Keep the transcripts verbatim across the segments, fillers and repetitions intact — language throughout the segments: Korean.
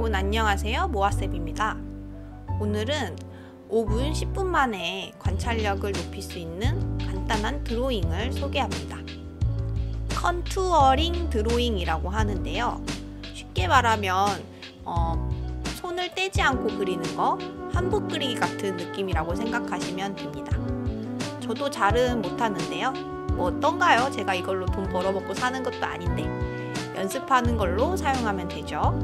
여러분 안녕하세요. 모아쌤입니다. 오늘은 오 분 십 분 만에 관찰력을 높일 수 있는 간단한 드로잉을 소개합니다. 컨투어링 드로잉이라고 하는데요. 쉽게 말하면 어, 손을 떼지 않고 그리는 거, 한복 그리기 같은 느낌이라고 생각하시면 됩니다. 저도 잘은 못하는데요. 뭐 어떤가요? 제가 이걸로 돈 벌어먹고 사는 것도 아닌데 연습하는 걸로 사용하면 되죠.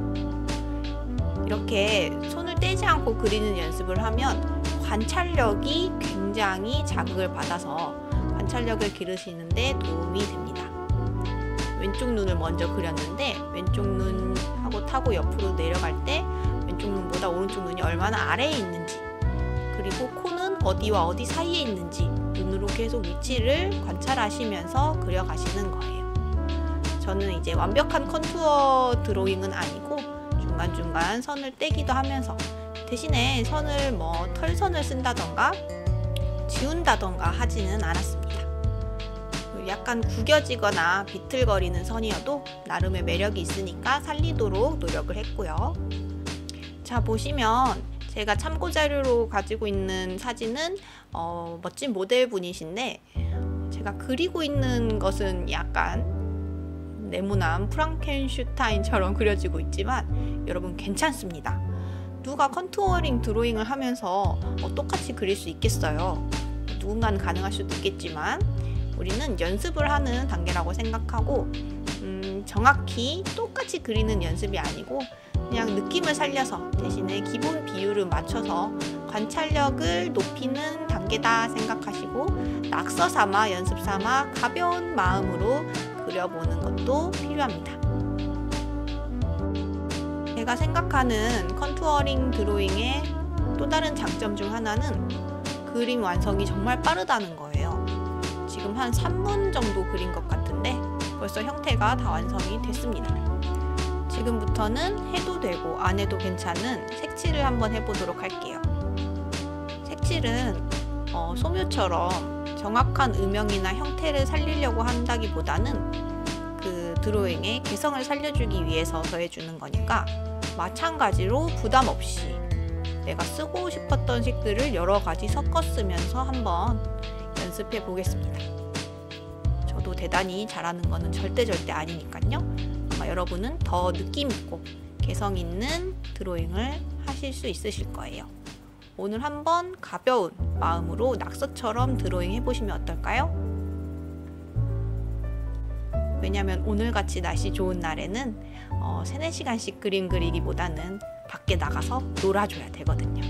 이렇게 손을 떼지 않고 그리는 연습을 하면 관찰력이 굉장히 자극을 받아서 관찰력을 기르시는데 도움이 됩니다. 왼쪽 눈을 먼저 그렸는데 왼쪽 눈하고 타고 옆으로 내려갈 때 왼쪽 눈보다 오른쪽 눈이 얼마나 아래에 있는지, 그리고 코는 어디와 어디 사이에 있는지 눈으로 계속 위치를 관찰하시면서 그려가시는 거예요. 저는 이제 완벽한 컨투어 드로잉은 아니고 중간중간 선을 떼기도 하면서 대신에 선을 뭐 털선을 쓴다던가 지운다던가 하지는 않았습니다. 약간 구겨지거나 비틀거리는 선이어도 나름의 매력이 있으니까 살리도록 노력을 했고요. 자, 보시면 제가 참고자료로 가지고 있는 사진은 어, 멋진 모델분이신데 제가 그리고 있는 것은 약간 네모난 프랑켄슈타인처럼 그려지고 있지만 여러분 괜찮습니다. 누가 컨투어링 드로잉을 하면서 어, 똑같이 그릴 수 있겠어요. 누군가는 가능할 수도 있겠지만 우리는 연습을 하는 단계라고 생각하고 음, 정확히 똑같이 그리는 연습이 아니고 그냥 느낌을 살려서 대신에 기본 비율을 맞춰서 관찰력을 높이는 단계다 생각하시고 낙서 삼아 연습 삼아 가벼운 마음으로 그려보는 것도 필요합니다. 제가 생각하는 컨투어링 드로잉의 또 다른 장점 중 하나는 그림 완성이 정말 빠르다는 거예요. 지금 한 삼 분 정도 그린 것 같은데 벌써 형태가 다 완성이 됐습니다. 지금부터는 해도 되고 안 해도 괜찮은 색칠을 한번 해보도록 할게요. 색칠은 어, 소묘처럼 정확한 음영이나 형태를 살리려고 한다기보다는 그 드로잉의 개성을 살려주기 위해서 더해주는 거니까 마찬가지로 부담 없이 내가 쓰고 싶었던 색들을 여러 가지 섞어 쓰면서 한번 연습해 보겠습니다. 저도 대단히 잘하는 거는 절대 절대 아니니까요. 아마 여러분은 더 느낌 있고 개성 있는 드로잉을 하실 수 있으실 거예요. 오늘 한번 가벼운 마음으로 낙서처럼 드로잉 해보시면 어떨까요? 왜냐면 오늘같이 날씨 좋은 날에는 어, 세네 시간씩 그림 그리기보다는 밖에 나가서 놀아줘야 되거든요.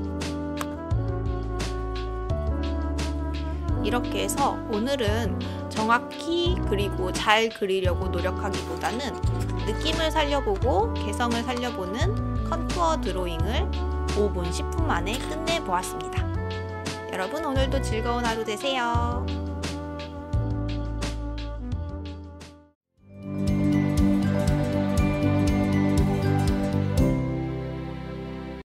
이렇게 해서 오늘은 정확히 그리고 잘 그리려고 노력하기보다는 느낌을 살려보고 개성을 살려보는 컨투어 드로잉을 오 분, 십 분 만에 끝내보았습니다. 여러분 오늘도 즐거운 하루 되세요.